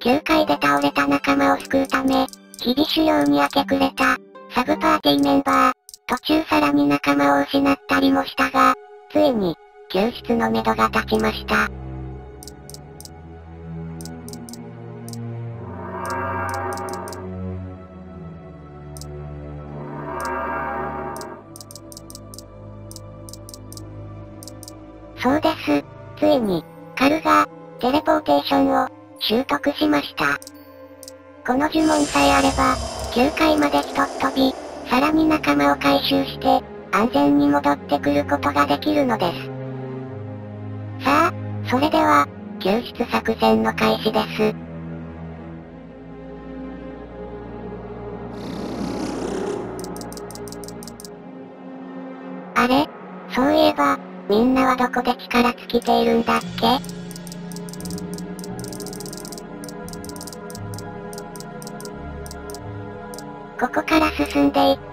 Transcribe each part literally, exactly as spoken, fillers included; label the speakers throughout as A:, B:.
A: きゅうかいで倒れた仲間を救うため、日々狩猟に明け暮れた、サブパーティーメンバー、途中さらに仲間を失ったりもしたが、ついに、救出のめどが立ちました。そうです。ついに、カルが、テレポーテーションを、習得しました。この呪文さえあれば、きゅうかいまでひとっ飛び、さらに仲間を回収して、安全に戻ってくることができるのです。さあ、それでは、救出作戦の開始です。あれ？そういえば、みんなはどこで力尽きているんだっけ？ここから進んでいって。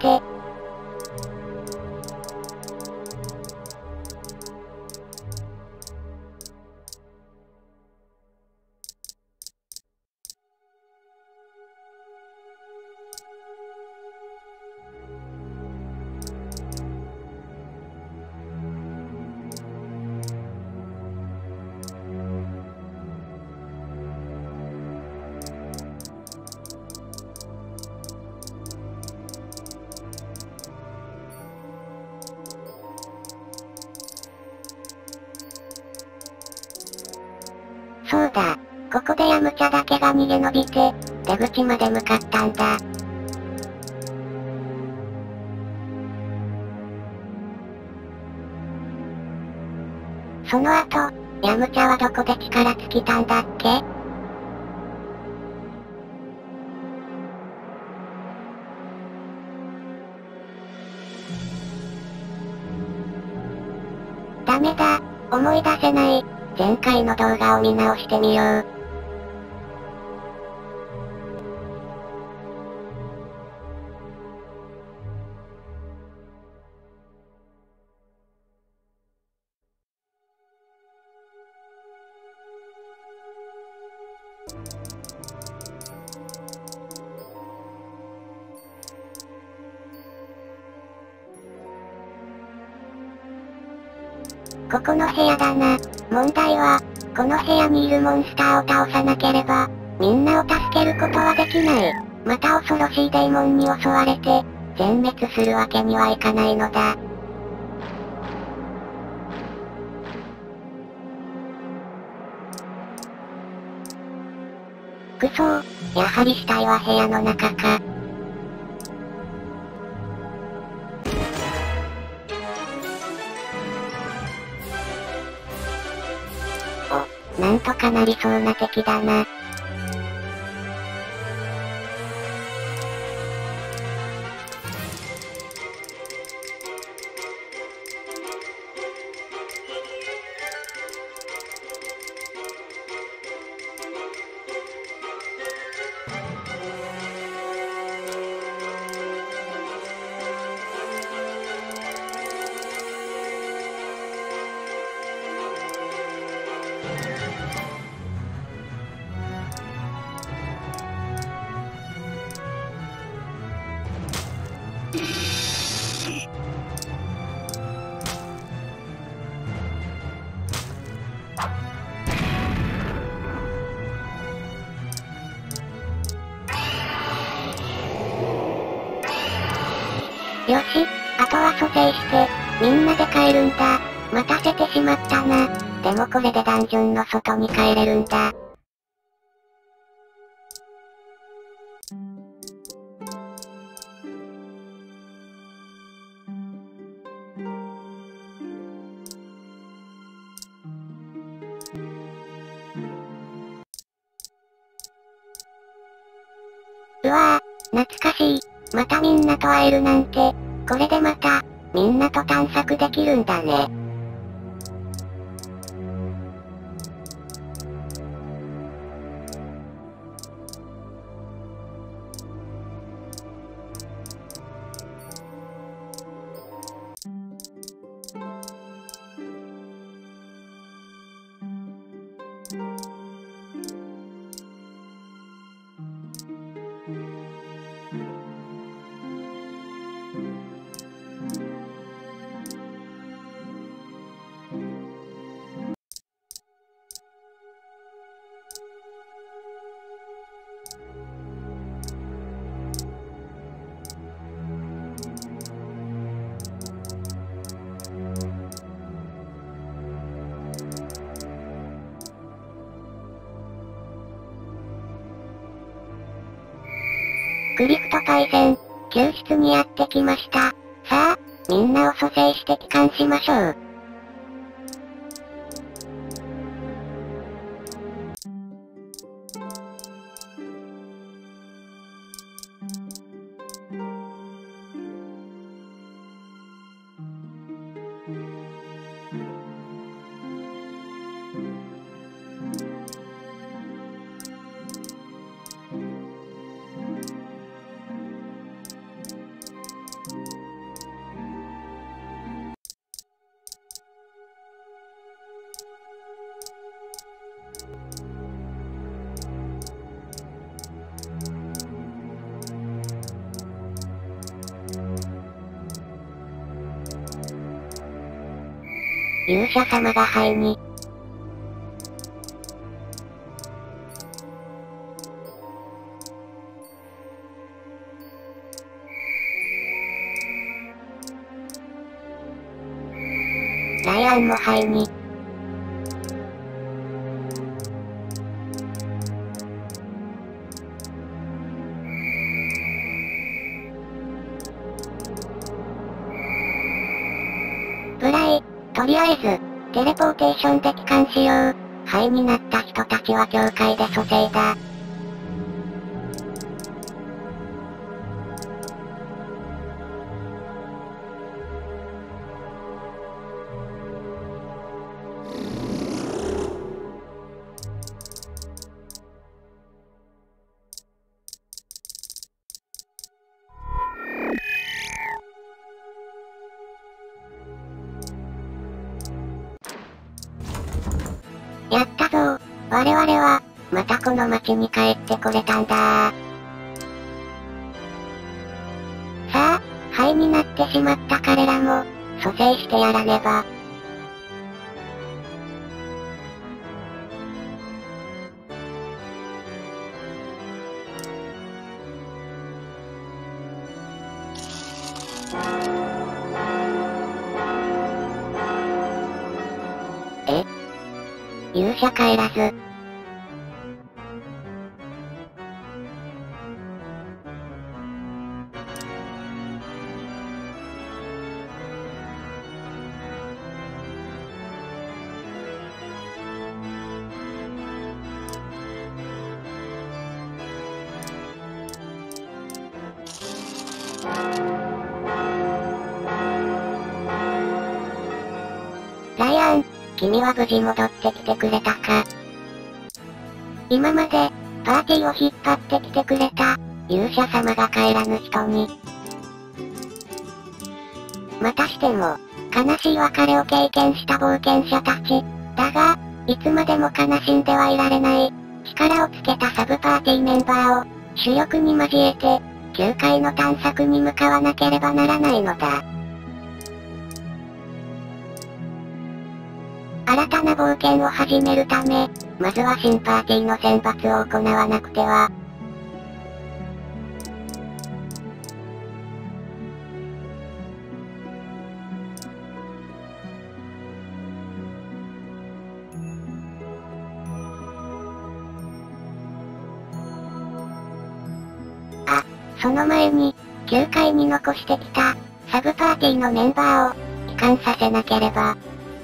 A: そうだ。ここでヤムチャだけが逃げ延びて、出口まで向かったんだ。その後、ヤムチャはどこで力尽きたんだっけ？ダメだ、思い出せない。前回の動画を見直してみよう。ここの部屋だな。問題は、この部屋にいるモンスターを倒さなければ、みんなを助けることはできない。また恐ろしいデーモンに襲われて、全滅するわけにはいかないのだ。くそー、やはり死体は部屋の中か。お、なんとかなりそうな敵だな。よし、あとは蘇生して、みんなで帰るんだ。待たせてしまったな。でもこれでダンジョンの外に帰れるんだ。うわぁ、懐かしい。またみんなと会えるなんて、これでまた、みんなと探索できるんだね。 クリフトパイセン、救出にやってきました。さあ、みんなを蘇生して帰還しましょう。勇者様が灰に。ライアンも灰に。ブライ、とりあえず、テレポーテーションで帰還しよう。灰になった人たちは教会で蘇生だ。やったぞー。我々は、またこの町に帰ってこれたんだー。さあ、灰になってしまった彼らも、蘇生してやらねば。え？勇者帰らず。ライアン、君は無事戻ってきてくれたか。今まで、パーティーを引っ張ってきてくれた、勇者様が帰らぬ人に。またしても、悲しい別れを経験した冒険者たち。だが、いつまでも悲しんではいられない。力をつけたサブパーティーメンバーを、主力に交えて、球界の探索に向かわなければならないのだ。新たな冒険を始めるため、まずは新パーティーの選抜を行わなくては。あ、その前に、球界に残してきた、サブパーティーのメンバーを、帰還させなければ。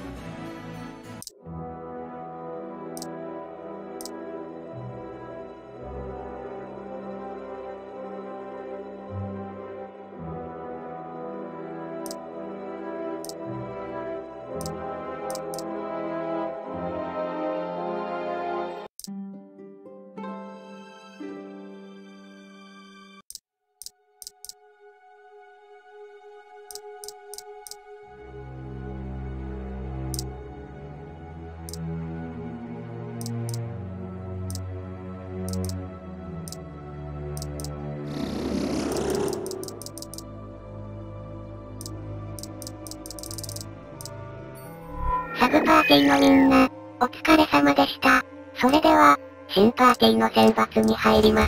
A: サブパーティーのみんな、お疲れ様でした。それでは、新パーティーの選抜に入ります。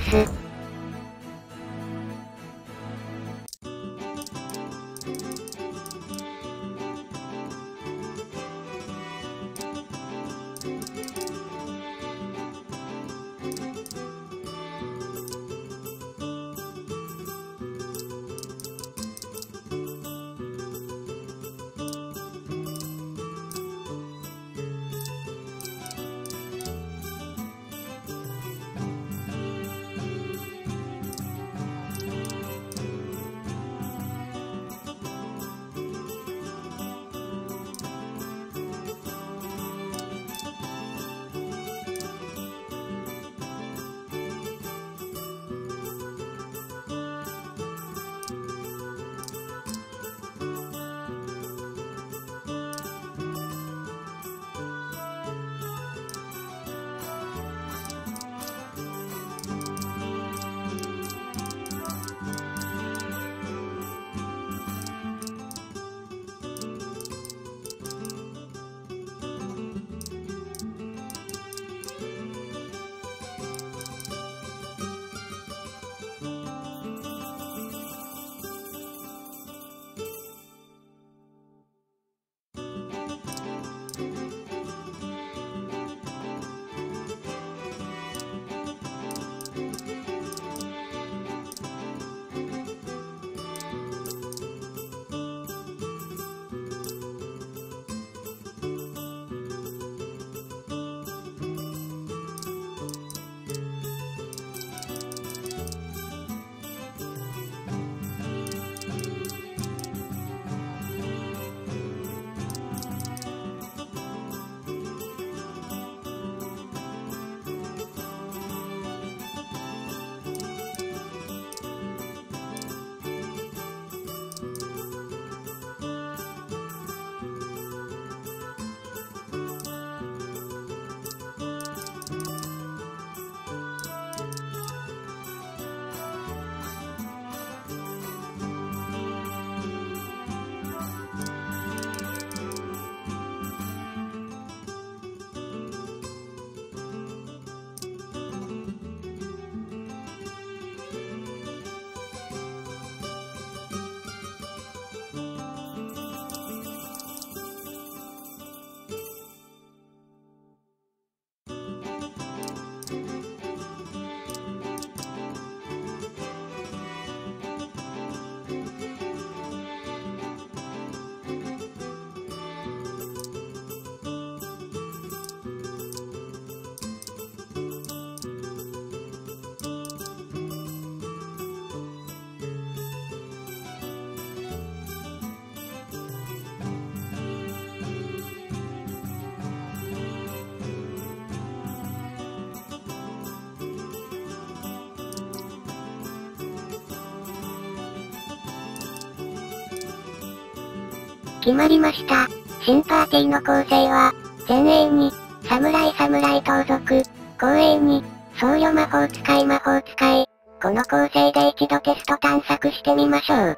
A: 決まりました。新パーティーの構成は、前衛に、侍侍盗賊、後衛に、僧侶魔法使い魔法使い、この構成で一度テスト探索してみましょう。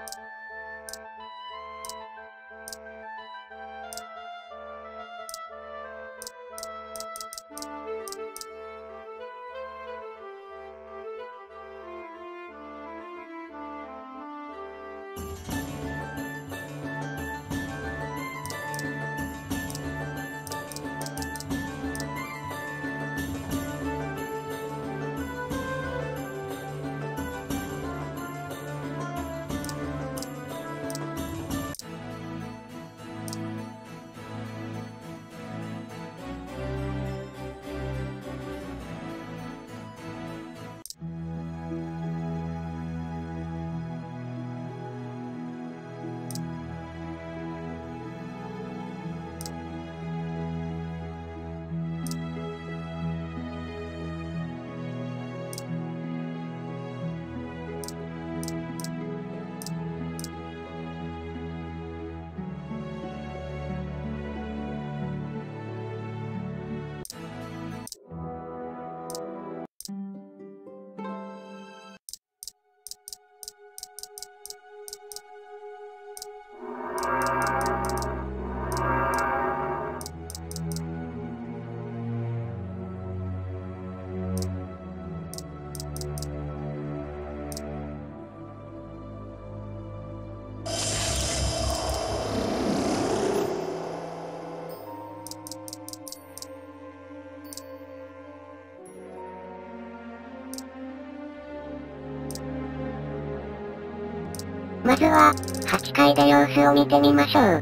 A: まずは、はちかいで様子を見てみましょう。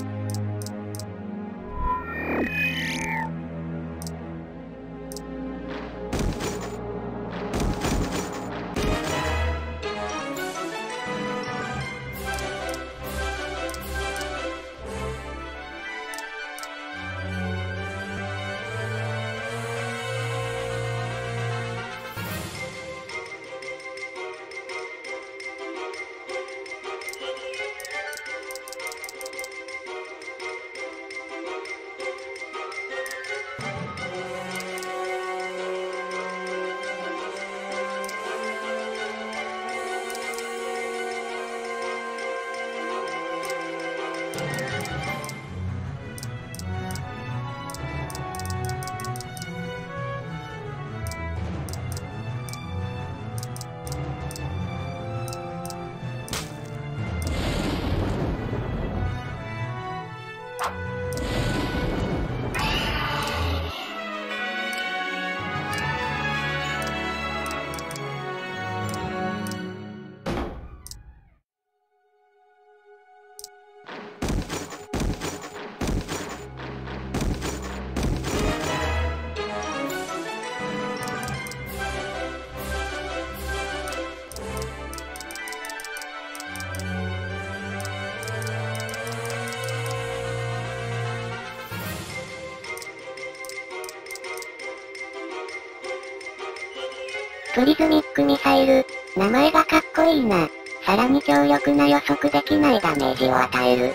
A: プリズミックミサイル、名前がかっこいいな。さらに強力な予測できないダメージを与える。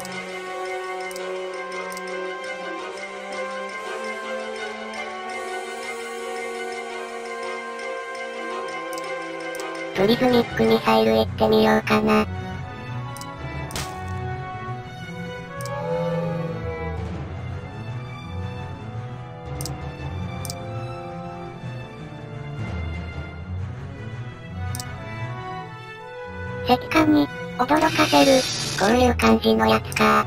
A: プリズミックミサイル行ってみようかな。石棺に、驚かせる、こういう感じのやつか。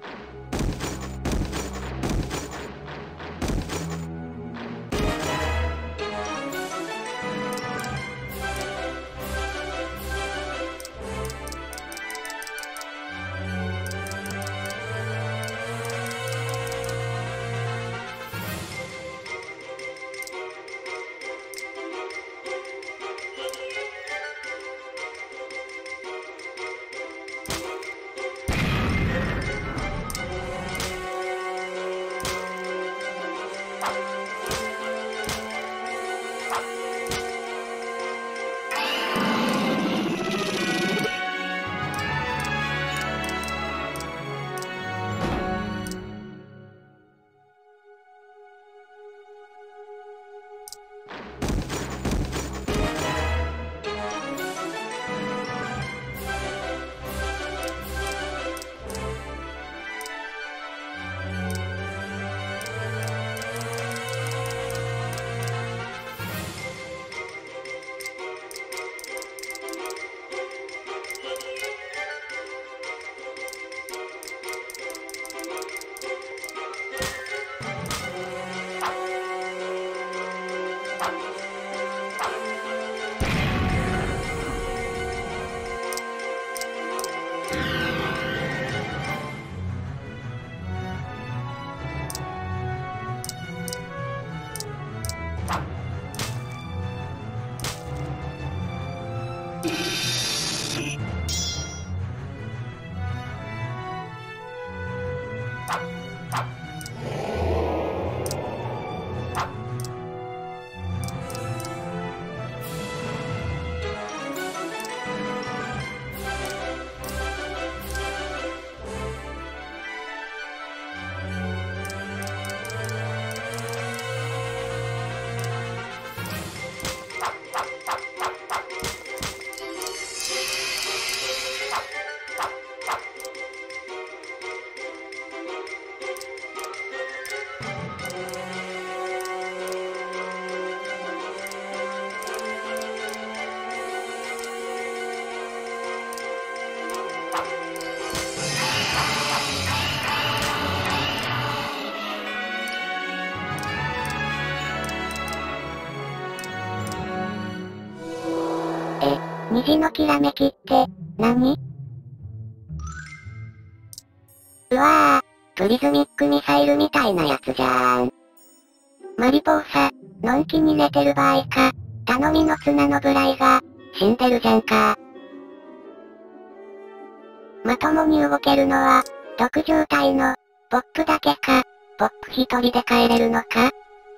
A: 虹のきらめきって、何？うわぁ、プリズミックミサイルみたいなやつじゃーん。マリポーサ、のんきに寝てる場合か、頼みの綱のブライが、死んでるじゃんか。まともに動けるのは、毒状態の、ポップだけか、ポップ一人で帰れるのか？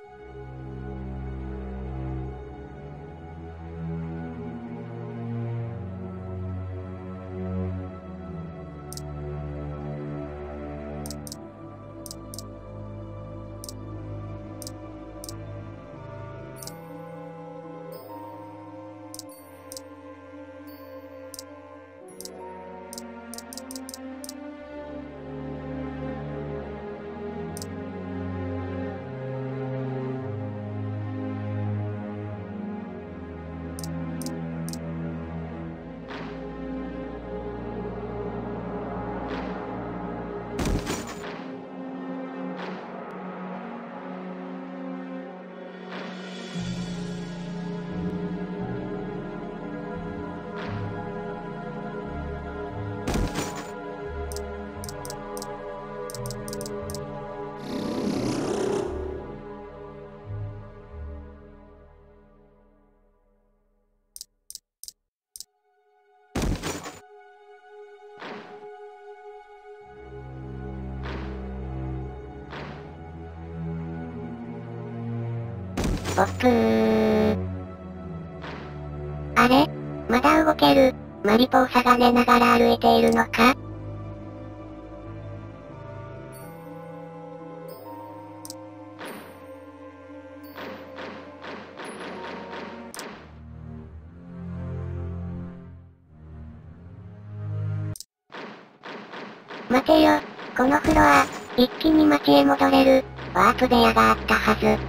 A: ポップー。あれ？まだ動ける、マリポーサが寝ながら歩いているのか？待てよ、このフロア、一気に街へ戻れる、ワープ部屋があったはず。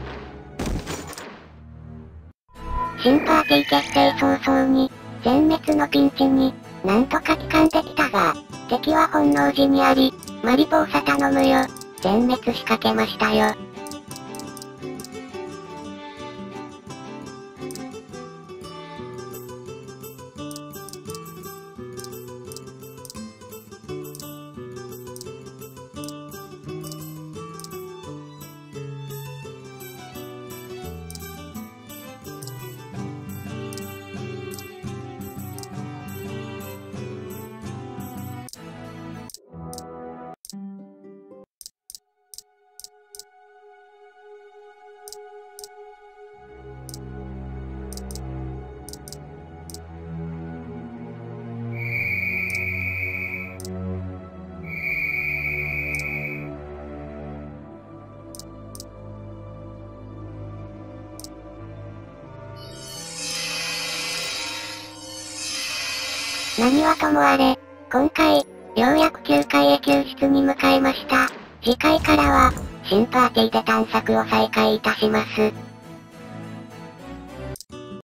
A: 新パーティー決定早々に、全滅のピンチに、なんとか帰還できたが、敵は本能寺にあり、 マリポーサ頼むよ。全滅しかけましたよ。何はともあれ、今回、ようやくきゅうかいへ救出に向かいました。次回からは、新パーティーで探索を再開いたします。